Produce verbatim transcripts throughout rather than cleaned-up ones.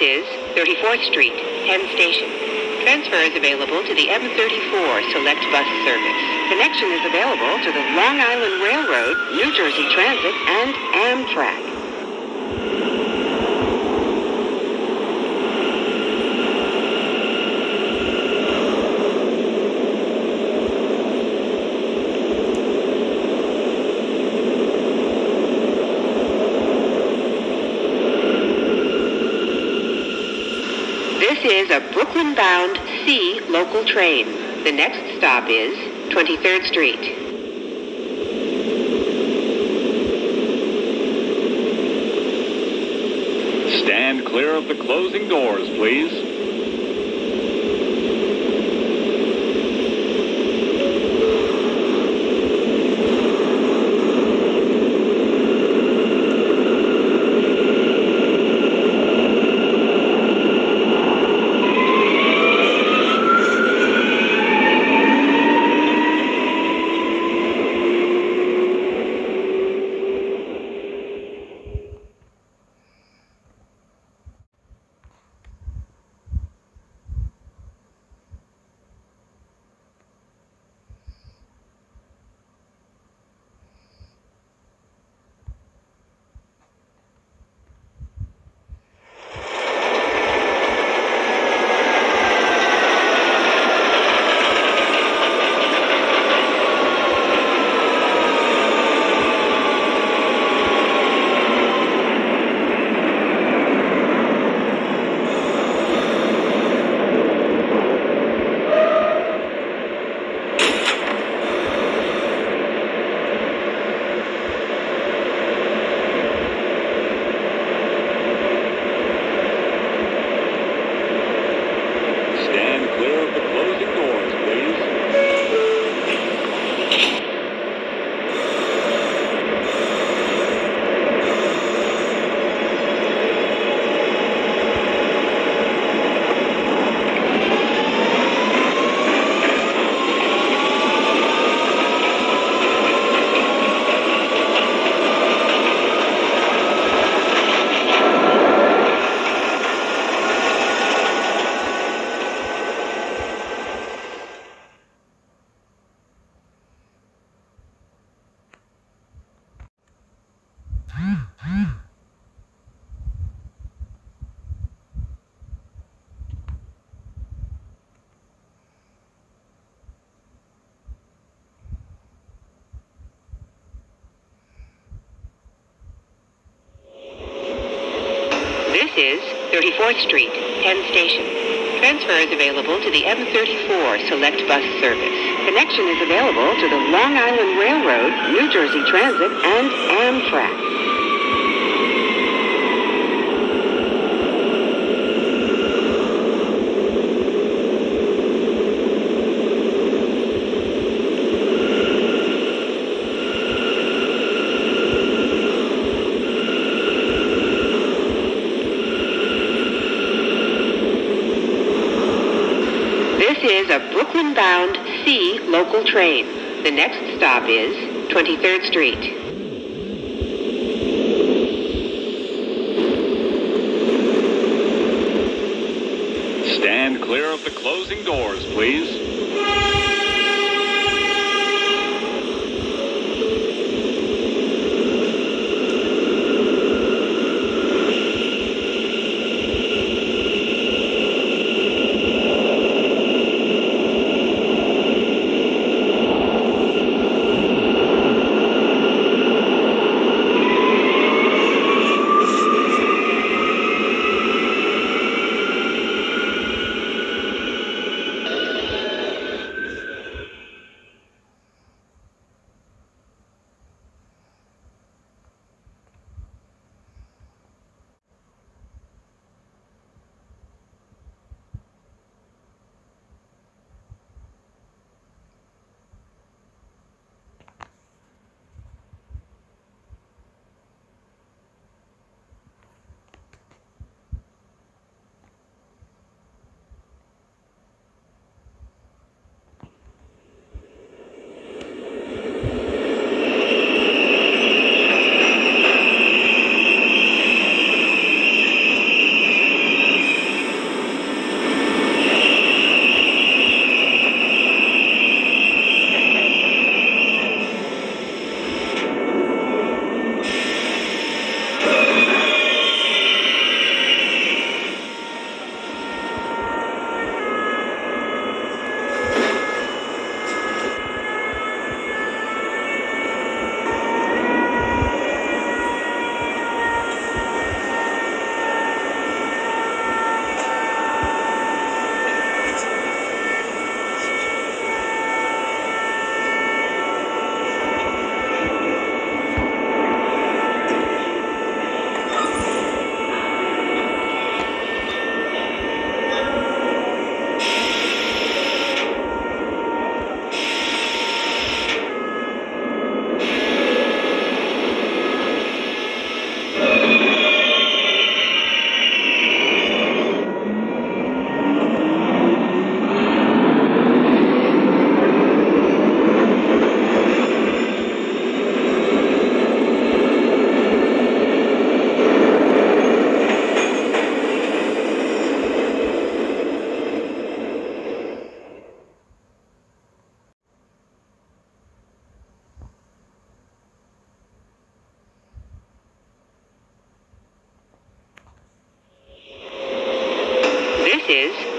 is thirty-fourth Street, Penn Station. Transfer is available to the M thirty-four Select Bus Service. Connection is available to the Long Island Railroad, New Jersey Transit, and Amtrak. This is a Brooklyn-bound C local train. The next stop is twenty-third Street. Stand clear of the closing doors, please. This is thirty-fourth Street, Penn Station. Transfer is available to the M thirty-four Select Bus Service. Connection is available to the Long Island Railroad, New Jersey Transit, and Amtrak. This is a Brooklyn-bound C local train. The next stop is twenty-third Street. Stand clear of the closing doors, please.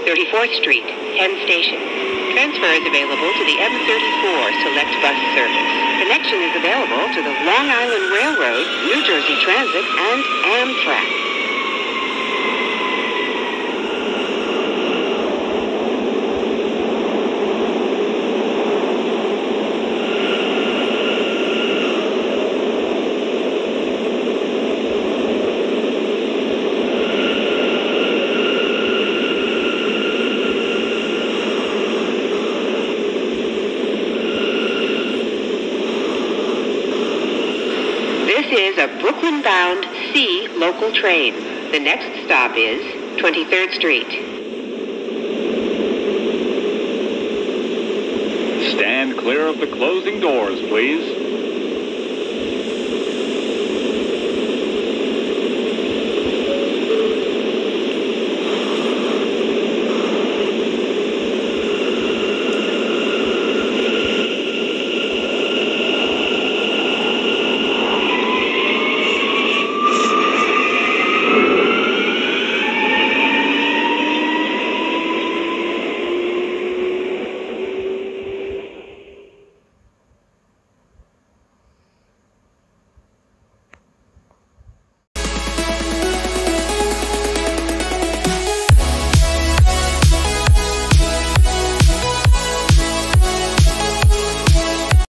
thirty-fourth Street, Penn Station. Transfer is available to the M thirty-four Select Bus Service. Connection is available to the Long Island Railroad, New Jersey Transit, and Amtrak. This is a Brooklyn-bound C local train. The next stop is twenty-third Street. Stand clear of the closing doors, please.